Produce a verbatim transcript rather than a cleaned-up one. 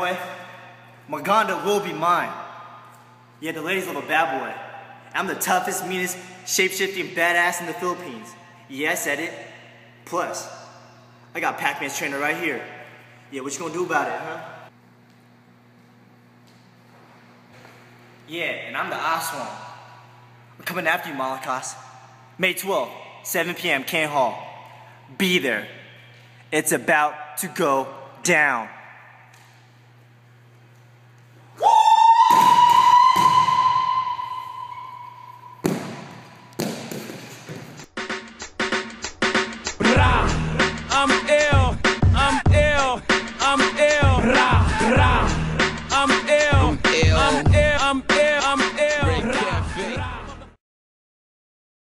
boy. Maganda will be mine. Yeah, the ladies love a bad boy. I'm the toughest, meanest, shape-shifting badass in the Philippines. Yeah, I said it. Plus, I got Pac-Man's trainer right here. Yeah, what you gonna do about it, huh? Yeah, and I'm the ASWANG. I'm coming after you, Malakas. May twelfth, seven p m, KANE Hall. Be there. It's about to go down.